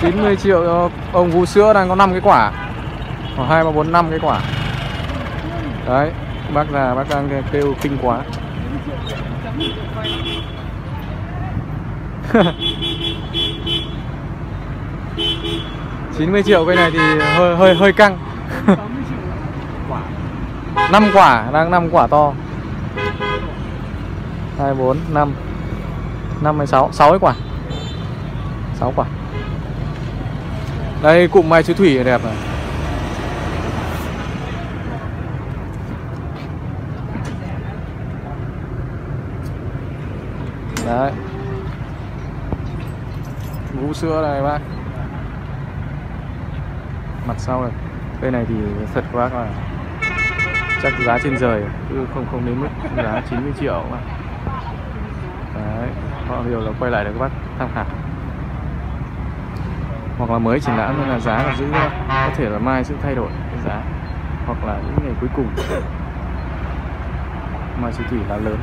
90 triệu. Ông vú sữa đang có 5 cái quả, có 2, 3, 4, 5 cái quả. Đấy, bác già bác đang kêu kinh quá. $90 triệu cây này thì hơi căng. 5 quả, đang 5 quả to. 2, 4, 5 5 hay 6, 6 cái quả. 6 quả. Đây cụm mai chữ thủy đẹp này. Đấy. Vú sữa này bác. Mặt sau này. Cây này thì thật của bác là chắc giá trên trời, chứ không đến mức giá 90 triệu mà. Đấy, họ hiểu là quay lại để các bác tham khảo. Hoặc là mới triển lãm nên là giá là giữ, có thể là mai sẽ thay đổi cái giá, hoặc là những ngày cuối cùng. Mai siêu thủy là lớn.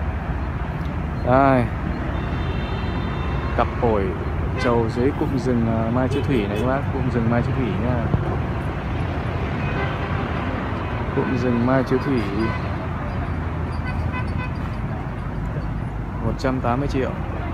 Đây, cặp ổi trầu dưới cụm rừng mai chữ thủy này các bác, cụm rừng mai chữ thủy nha. Cụm rừng mai chữ thủy 180 triệu.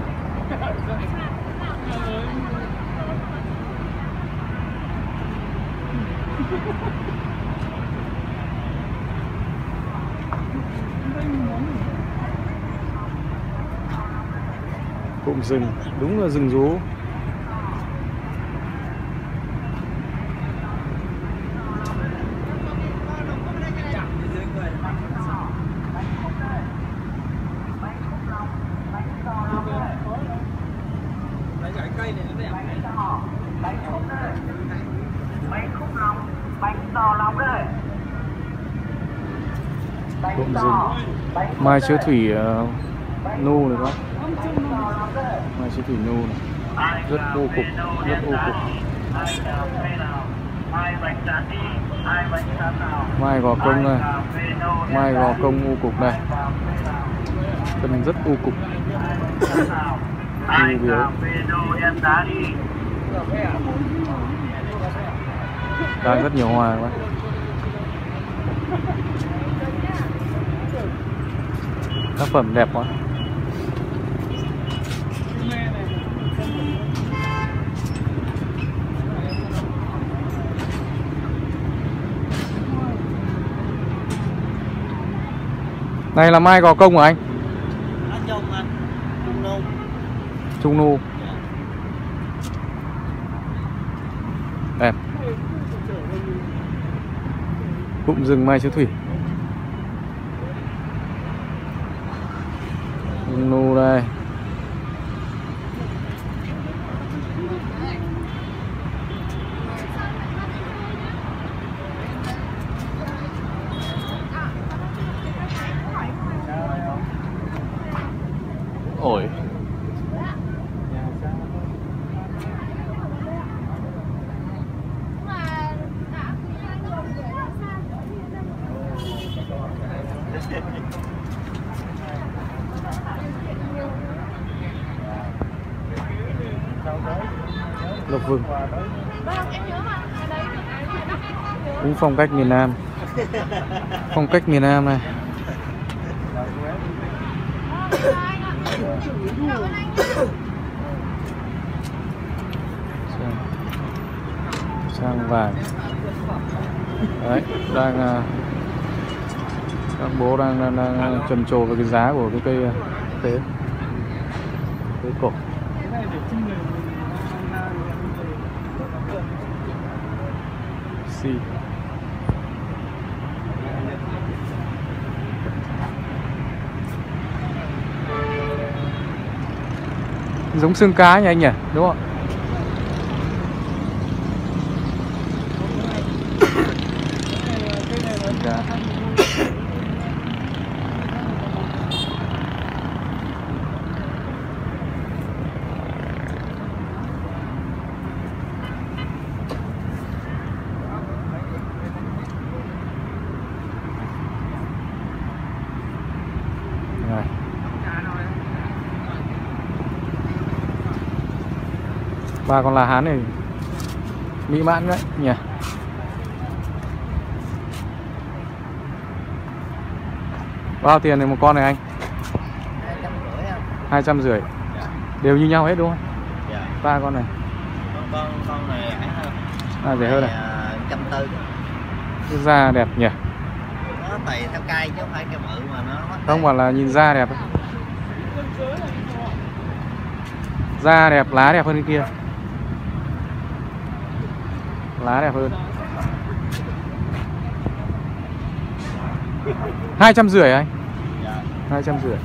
Cụm rừng, đúng là rừng rú. Cụm rừng mai chứa thủy nu này các bác. Mai chứa thủy nu này. Rất vô cục, rất vô cục. Mai gò công này, mai gò công u cục này, thân rất u cục, u biếu. Đang rất nhiều hoa các bác. Tác phẩm đẹp quá. Này là mai gò công của anh? Trung nu. Đẹp. Cụm rừng mai chứa thủy. Trung nu đây. Ổi. Lộc vừng. Cũng phong cách miền Nam. Phong cách miền Nam này. Sang vàng. Đấy, đang các bố đang trầm trồ về cái giá của cái cây thế. Cây cổ. Giống xương cá nhỉ anh nhỉ, đúng không? Và con là hán này mỹ mãn đấy nhỉ. Bao tiền này một con này anh? 250 không? 250. Dạ. Đều như nhau hết đúng không? Dạ. Ba con này. Con này rẻ hơn. À rẻ hơn này. 140. Cái da đẹp nhỉ. Nó tùy theo cây chứ không phải cây bự mà nó hết. Không bảo là nhìn da đẹp. Da đẹp, lá đẹp hơn cái kia. Lá đẹp hơn. 250 anh? Dạ. 250.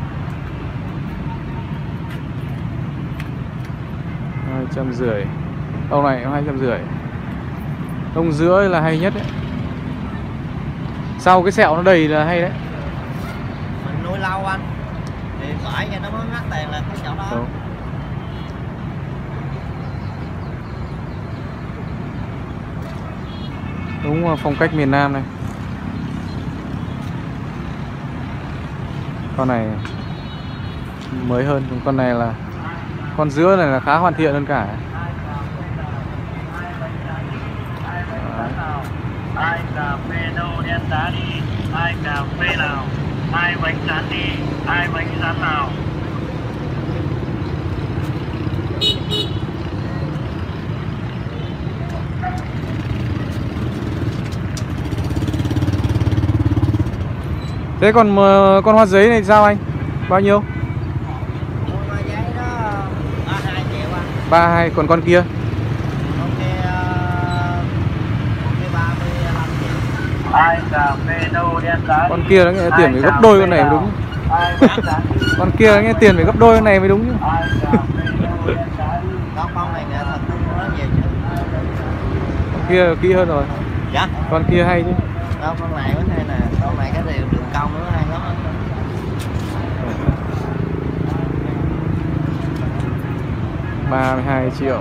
250. Ông này cũng 250. Ông giữa là hay nhất đấy. Sau cái sẹo nó đầy là hay đấy. Mình nuôi lâu anh thì phải cho nó mới mắc tiền là cái chỗ đó. Đúng. Đúng phong cách miền Nam này. Con này mới hơn, con này là con giữa này là khá hoàn thiện hơn cả. Ai cà phê đâu đen đá đi, ai cà phê nào, ai bánh rán đi, ai bánh rán nào. Thế còn con hoa giấy này sao anh? Bao nhiêu? Hoa giấy đó 32 triệu anh. 32, còn con kia? Con kia 35 triệu. Ai cà phê đâu đen đá Con đi, kia nó nghe tiền phải gấp đôi con này mới đúng. ai bánh rán đi, Con kia nó nghe tiền phải gấp đôi con này mới đúng chứ. ai cà phê đâu đen đá đi. Con này nghệ thuật nó nhiều chứ. Con kia kỹ hơn rồi. Dạ. Con kia hay chứ. Đâu con này mới hay nè, con này cái điều đường cong nó hay lắm. 32 triệu.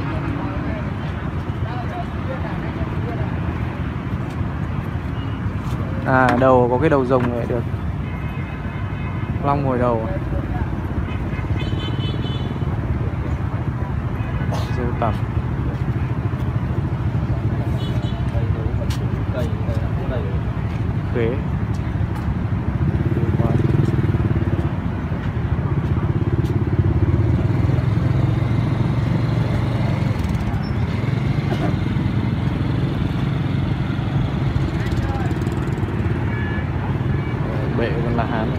À đầu có cái đầu rồng này được. Long ngồi đầu. Dâu tằm. Khế. Bệ con là hán.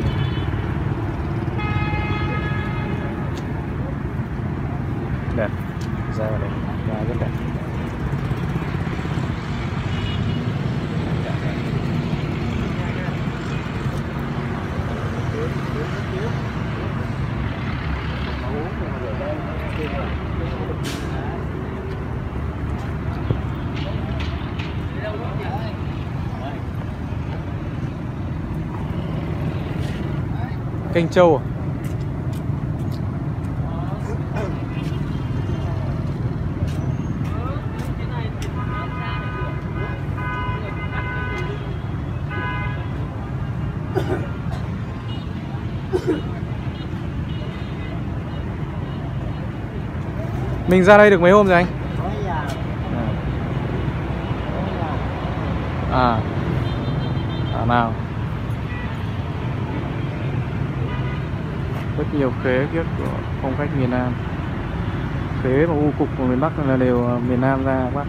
Đẹp. Da đẹp. Da rất đẹp. Kênh trâu à? Mình ra đây được mấy hôm rồi anh? À nào. Rất nhiều khế kiếp của phong cách miền Nam. Khế và u cục của miền Bắc là đều miền Nam ra các bác.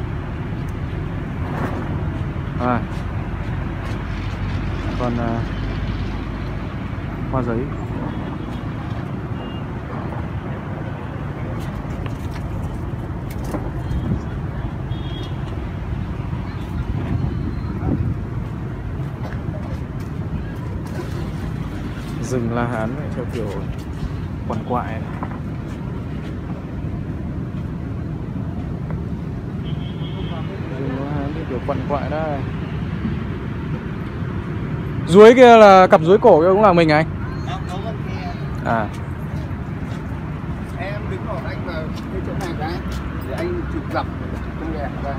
Còn hoa giấy. Rừng La Hán này, theo kiểu quằn quại này. Rừng La Hán theo kiểu quằn quại đây. Ruối kia là cặp ruối cổ kia cũng là mình anh? À. Em đứng ở anh vào cái chỗ này ra để anh chụp dọc không đẹp ra.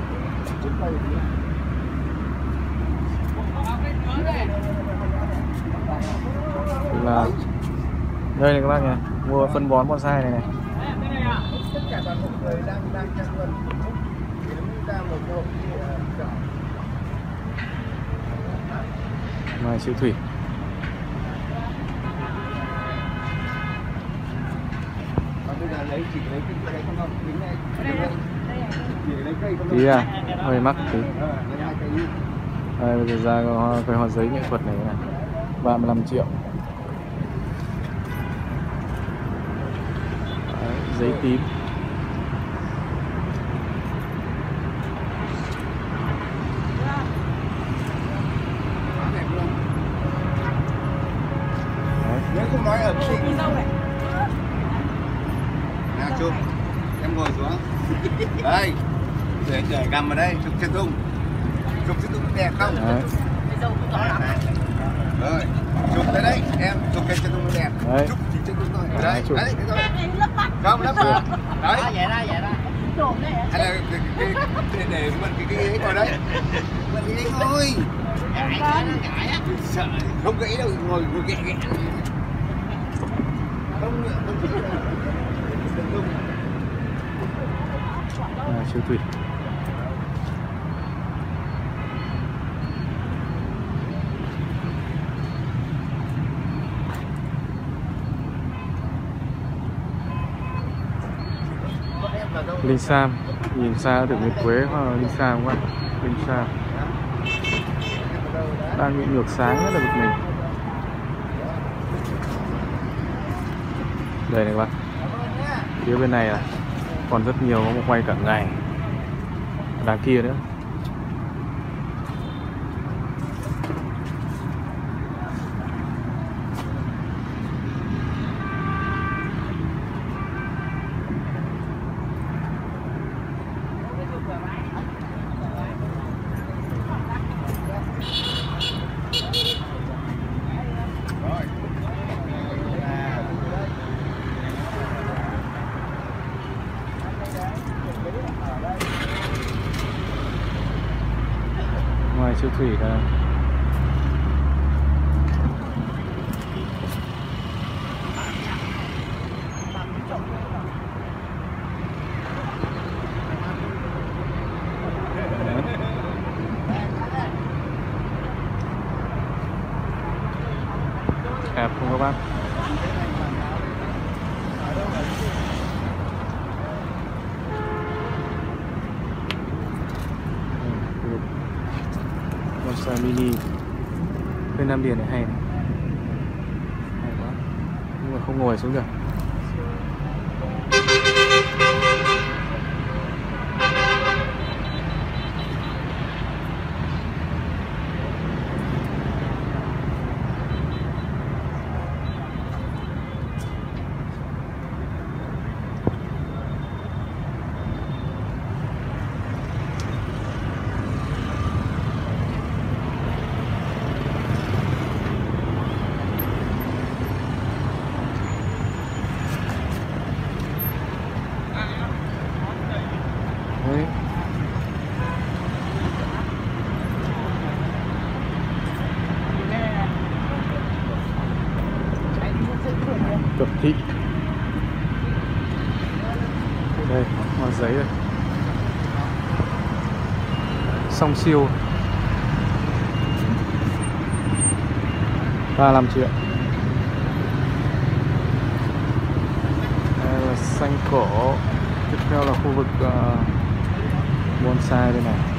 Là đây này các bác nhỉ, mua phân bón bonsai này này. người đang chăn nuôi kiếm ra một bộ chợ. Mai siêu thủy. Còn bây giờ lấy chỉ lấy cái đấy không tính này. Chỉ lấy cây không. Tí à, hơi mắc tí. Lấy 2 cây. Đây, bây giờ ra cái hoa giấy nghệ thuật này này 35 triệu. Đấy, giấy tím. Đấy. Nếu không nói ở xinh. Nào chụp, em ngồi xuống. Đây, để cầm vào đây, chụp chân tung. Chụp chân tung đẹp không? Đấy. Rồi, chụp tới đấy, em chụp cái chân tung đẹp. Đấy. Chụp chỉ chân tung thôi. Đấy, chụp. đấy, thế thôi. Không, lắp vào. Đấy. Vậy đó, vậy đó. Hay là để mượn cái ấy vào đấy. Mượn cái ấy thôi. Gãy nó gãy á. Sợ, không gãy đâu, ngồi ghẹ ghẹ. Không chỉ là chân tung. Siêu thủy. Linh Sam, nhìn xa được Nguyệt Quế hoặc là Linh Sam quá. Linh Sam đang bị ngược sáng rất là bực mình. Đây này các bạn, phía bên này là còn rất nhiều, có một quay cả ngày. Đằng kia nữa. Ngoài siêu thủy là đẹp không các bác? Bonsai mini bên Nam Điền này hay này, hay quá, nhưng mà không ngồi xuống được. Đấy. Cẩm thị. Đây, hoa giấy đây. Song siêu 35 triệu. Đây là xanh cổ. Tiếp theo là khu vực bonsai đây này.